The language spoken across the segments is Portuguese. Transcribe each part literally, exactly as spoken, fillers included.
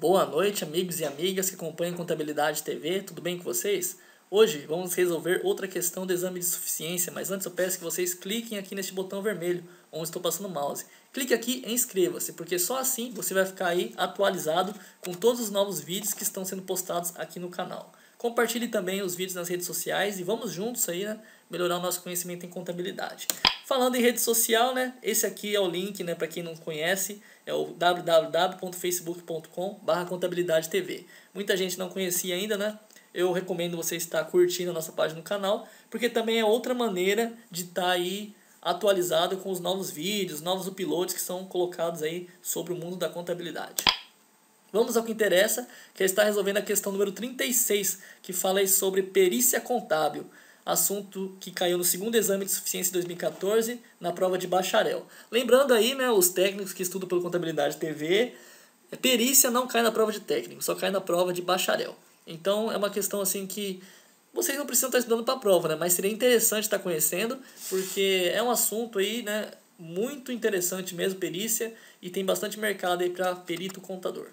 Boa noite, amigos e amigas que acompanham Contabilidade T V, tudo bem com vocês? Hoje vamos resolver outra questão do exame de suficiência, mas antes eu peço que vocês cliquem aqui neste botão vermelho, onde estou passando o mouse. Clique aqui e inscreva-se, porque só assim você vai ficar aí atualizado com todos os novos vídeos que estão sendo postados aqui no canal. Compartilhe também os vídeos nas redes sociais e vamos juntos aí, né, melhorar o nosso conhecimento em contabilidade. Falando em rede social, né, esse aqui é o link, né, para quem não conhece, é o w w w ponto facebook ponto com barra contabilidade T V. Muita gente não conhecia ainda, né? Eu recomendo você estar curtindo a nossa página no canal, porque também é outra maneira de estar aí atualizado com os novos vídeos, novos uploads que são colocados aí sobre o mundo da contabilidade. Vamos ao que interessa, que é estar resolvendo a questão número trinta e seis, que fala aí sobre perícia contábil, assunto que caiu no segundo exame de suficiência de dois mil e quatorze, na prova de bacharel. Lembrando aí, né, os técnicos que estudam pelo Contabilidade T V, perícia não cai na prova de técnico, só cai na prova de bacharel. Então é uma questão assim que vocês não precisam estar estudando para a prova, né, mas seria interessante estar conhecendo, porque é um assunto aí, né, muito interessante mesmo, perícia, e tem bastante mercado aí para perito contador.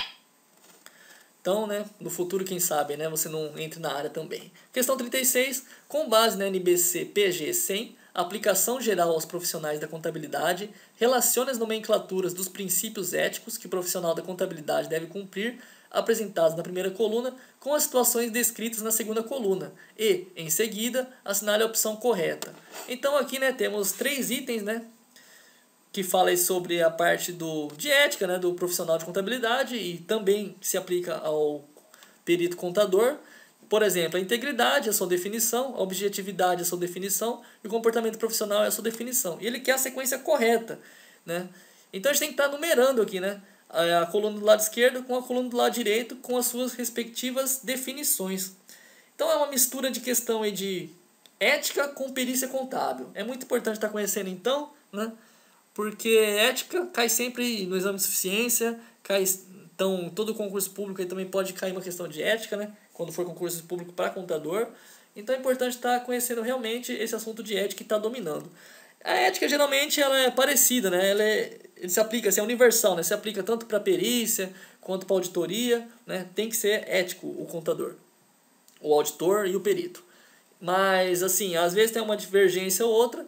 Então, né, no futuro, quem sabe, né, você não entre na área também. Questão trinta e seis. Com base na N B C P G cem, aplicação geral aos profissionais da contabilidade, relacione as nomenclaturas dos princípios éticos que o profissional da contabilidade deve cumprir, apresentados na primeira coluna, com as situações descritas na segunda coluna. E, em seguida, assinale a opção correta. Então, aqui, né, temos três itens, né, que fala aí sobre a parte do, de ética, né, do profissional de contabilidade e também se aplica ao perito contador. Por exemplo, a integridade é a sua definição, a objetividade é a sua definição e o comportamento profissional é a sua definição. E ele quer a sequência correta, né? Então a gente tem que estar numerando aqui, né, a coluna do lado esquerdo com a coluna do lado direito com as suas respectivas definições. Então é uma mistura de questão aí de ética com perícia contábil. É muito importante estar conhecendo então, né? Porque ética cai sempre no exame de suficiência, cai, então todo concurso público aí também pode cair uma questão de ética, né? Quando for concurso público para contador. Então é importante estar conhecendo realmente esse assunto de ética que está dominando. A ética geralmente ela é parecida, né? Ela é, ele se aplica, assim, é universal, né? Se aplica tanto para perícia quanto para auditoria, né? Tem que ser ético o contador, o auditor e o perito. Mas assim, às vezes tem uma divergência ou outra.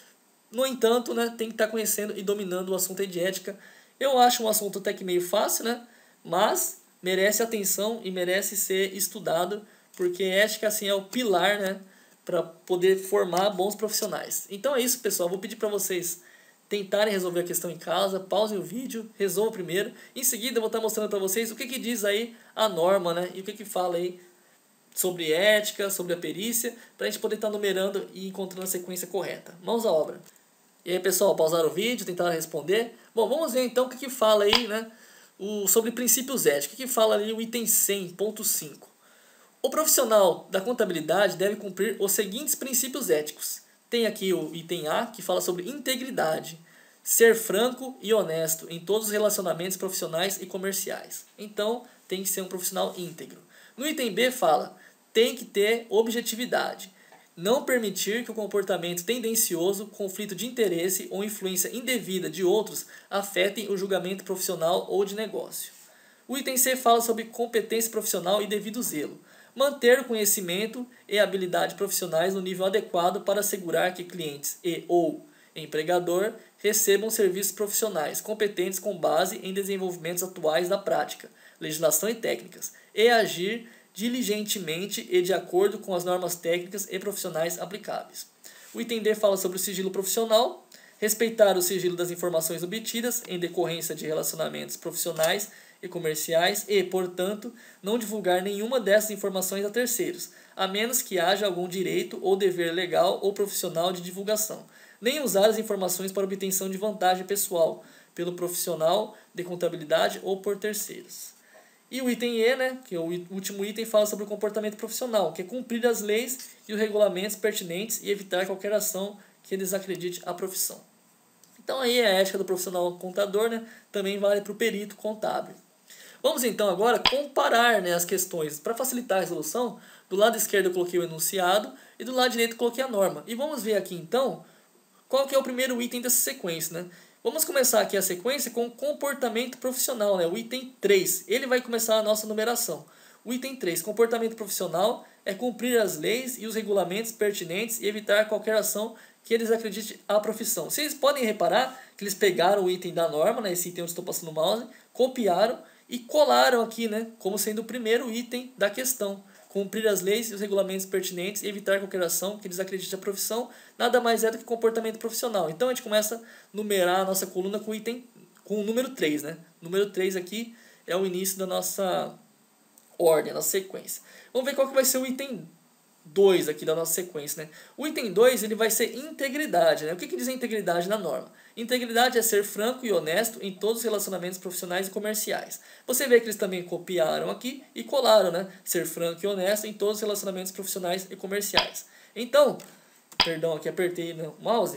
No entanto, né, tem que estar conhecendo e dominando o assunto de ética. Eu acho um assunto até que meio fácil, né, mas merece atenção e merece ser estudado, porque ética assim, é o pilar, né, para poder formar bons profissionais. Então é isso, pessoal. Vou pedir para vocês tentarem resolver a questão em casa, pausem o vídeo, resolvam primeiro. Em seguida eu vou estar mostrando para vocês o que, que diz aí a norma, né, e o que, que fala aí sobre ética, sobre a perícia, para a gente poder estar numerando e encontrando a sequência correta. Mãos à obra. E aí, pessoal, pausaram o vídeo, tentaram responder. Bom, vamos ver então o que, que fala aí, né, o, sobre princípios éticos. O que, que fala ali o item cem ponto cinco. O profissional da contabilidade deve cumprir os seguintes princípios éticos. Tem aqui o item A, que fala sobre integridade. Ser franco e honesto em todos os relacionamentos profissionais e comerciais. Então, tem que ser um profissional íntegro. No item B fala, tem que ter objetividade. Não permitir que o comportamento tendencioso, conflito de interesse ou influência indevida de outros afetem o julgamento profissional ou de negócio. O item C fala sobre competência profissional e devido zelo. Manter o conhecimento e habilidade profissionais no nível adequado para assegurar que clientes e ou empregador recebam serviços profissionais competentes com base em desenvolvimentos atuais da prática, legislação e técnicas, e agir diligentemente e de acordo com as normas técnicas e profissionais aplicáveis. O item D fala sobre o sigilo profissional, respeitar o sigilo das informações obtidas em decorrência de relacionamentos profissionais e comerciais e, portanto, não divulgar nenhuma dessas informações a terceiros, a menos que haja algum direito ou dever legal ou profissional de divulgação, nem usar as informações para obtenção de vantagem pessoal pelo profissional de contabilidade ou por terceiros. E o item E, né, que é o último item, fala sobre o comportamento profissional, que é cumprir as leis e os regulamentos pertinentes e evitar qualquer ação que desacredite a profissão. Então aí a ética do profissional contador, né, também vale para o perito contábil. Vamos então agora comparar, né, as questões. Para facilitar a resolução, do lado esquerdo eu coloquei o enunciado e do lado direito eu coloquei a norma. E vamos ver aqui então qual que é o primeiro item dessa sequência, né? Vamos começar aqui a sequência com o comportamento profissional, né? O item três. Ele vai começar a nossa numeração. O item três, comportamento profissional, é cumprir as leis e os regulamentos pertinentes e evitar qualquer ação que eles acreditem à profissão. Vocês podem reparar que eles pegaram o item da norma, né? Esse item onde estou passando o mouse, copiaram e colaram aqui, né? Como sendo o primeiro item da questão. Cumprir as leis e os regulamentos pertinentes e evitar qualquer ação que eles acreditem à profissão, nada mais é do que comportamento profissional. Então a gente começa a numerar a nossa coluna com o item, com o número três, né? O número três aqui é o início da nossa ordem, a nossa sequência. Vamos ver qual que vai ser o item dois aqui da nossa sequência, né? O item dois, ele vai ser integridade, né? O que que diz a integridade na norma? Integridade é ser franco e honesto em todos os relacionamentos profissionais e comerciais. Você vê que eles também copiaram aqui e colaram, né? Ser franco e honesto em todos os relacionamentos profissionais e comerciais. Então, perdão, aqui apertei no mouse.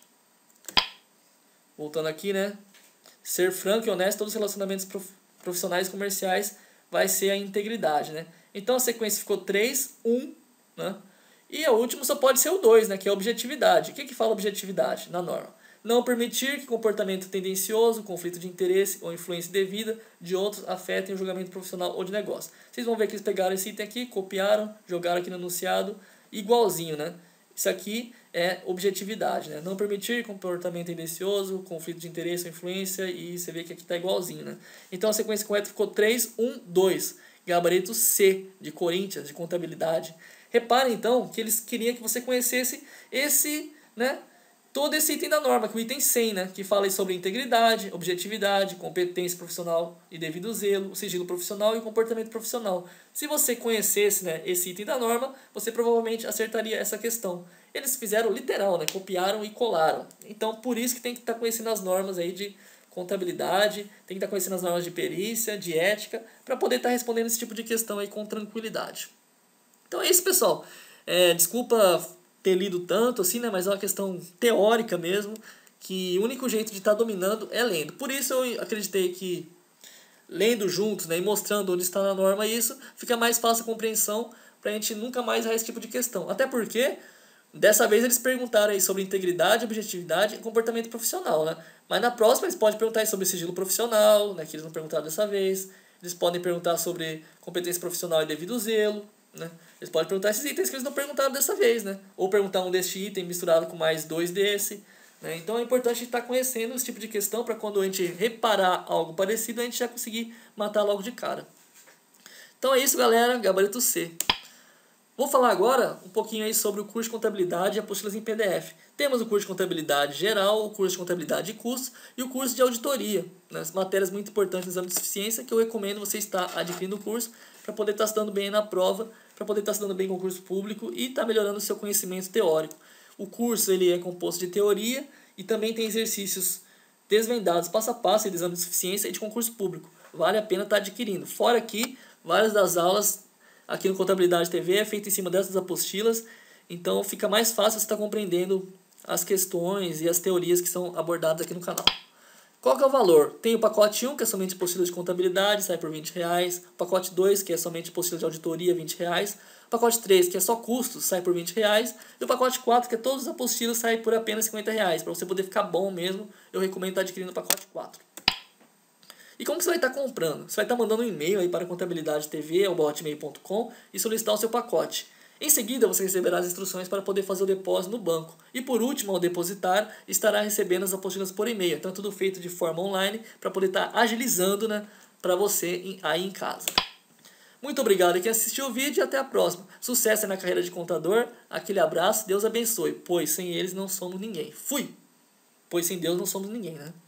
Voltando aqui, né? Ser franco e honesto em todos os relacionamentos prof... profissionais e comerciais vai ser a integridade, né? Então a sequência ficou três, um, né? E a última só pode ser o dois, né? Que é a objetividade. O que que fala objetividade na norma? Não permitir que comportamento tendencioso, conflito de interesse ou influência indevida de outros afetem o julgamento profissional ou de negócio. Vocês vão ver que eles pegaram esse item aqui, copiaram, jogaram aqui no enunciado, igualzinho, né? Isso aqui é objetividade, né? Não permitir comportamento tendencioso, conflito de interesse ou influência, e você vê que aqui está igualzinho, né? Então a sequência correta ficou três, um, dois. Gabarito C, de Corinthians, de contabilidade. Reparem, então, que eles queriam que você conhecesse esse, né? Todo esse item da norma, que é o item cem, né, que fala sobre integridade, objetividade, competência profissional e devido zelo, o sigilo profissional e o comportamento profissional. Se você conhecesse, né, esse item da norma, você provavelmente acertaria essa questão. Eles fizeram literal, né, copiaram e colaram. Então, por isso que tem que estar conhecendo as normas aí de contabilidade, tem que estar conhecendo as normas de perícia, de ética, para poder estar respondendo esse tipo de questão aí com tranquilidade. Então é isso, pessoal. É, desculpa ter lido tanto assim, né, mas é uma questão teórica mesmo, que o único jeito de estar dominando é lendo. Por isso eu acreditei que lendo juntos, né, e mostrando onde está na norma isso, fica mais fácil a compreensão para a gente nunca mais errar esse tipo de questão. Até porque dessa vez eles perguntaram aí sobre integridade, objetividade e comportamento profissional, né? Mas na próxima eles podem perguntar aí sobre sigilo profissional, né, que eles não perguntaram dessa vez. Eles podem perguntar sobre competência profissional e devido zelo, né? Eles podem perguntar esses itens que eles não perguntaram dessa vez, né? Ou perguntar um deste item misturado com mais dois desse, né? Então é importante estar conhecendo esse tipo de questão para quando a gente reparar algo parecido, a gente já conseguir matar logo de cara. Então é isso, galera. Gabarito C. Vou falar agora um pouquinho aí sobre o curso de contabilidade e apostilas em P D F. Temos o curso de contabilidade geral, o curso de contabilidade de custos e o curso de auditoria, né? As matérias muito importantes no exame de suficiência que eu recomendo você estar adquirindo o curso para poder estar se dando bem na prova, para poder estar se dando bem em concurso público e estar melhorando o seu conhecimento teórico. O curso ele é composto de teoria e também tem exercícios desvendados passo a passo de exame de suficiência e de concurso público. Vale a pena estar adquirindo. Fora aqui, várias das aulas aqui no Contabilidade T V é feita em cima dessas apostilas, então fica mais fácil você estar compreendendo as questões e as teorias que são abordadas aqui no canal. Qual que é o valor? Tem o pacote um, que é somente apostila de contabilidade, sai por vinte reais. O pacote dois, que é somente apostila de auditoria, vinte reais. O pacote três, que é só custos, sai por vinte reais. E o pacote quatro, que é todas as apostilas, sai por apenas cinquenta reais. Para você poder ficar bom mesmo, eu recomendo estar adquirindo o pacote quatro. E como você vai estar comprando? Você vai estar mandando um e-mail aí para contabilidade t v arroba hotmail ponto com e solicitar o seu pacote. Em seguida, você receberá as instruções para poder fazer o depósito no banco. E por último, ao depositar, estará recebendo as apostilas por e-mail. Então, é tudo feito de forma online para poder estar agilizando, né, para você aí em casa. Muito obrigado a quem assistiu o vídeo e até a próxima. Sucesso aí na carreira de contador. Aquele abraço, Deus abençoe. Pois sem eles não somos ninguém. Fui! Pois sem Deus não somos ninguém, né?